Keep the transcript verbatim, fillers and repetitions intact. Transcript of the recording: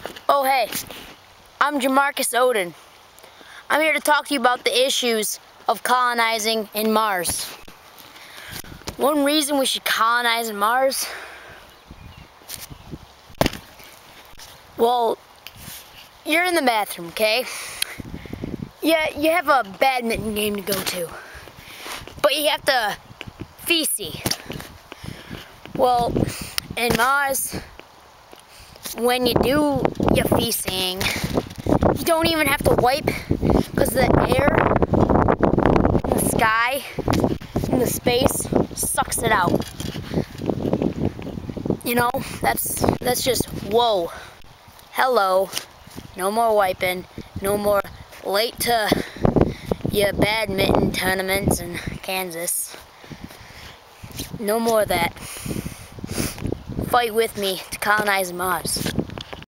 Oh hey, I'm Jamarcus Odin. I'm here to talk to you about the issues of colonizing in Mars. One reason we should colonize in Mars, well, you're in the bathroom, okay? Yeah, you have a badminton game to go to, but you have to feces. Well, in Mars, when you do your feasing, you don't even have to wipe because the air, the sky, and the space sucks it out. You know, that's that's just whoa. Hello. No more wiping. No more late to your badminton tournaments in Kansas. No more of that. Fight with me to colonize Mars.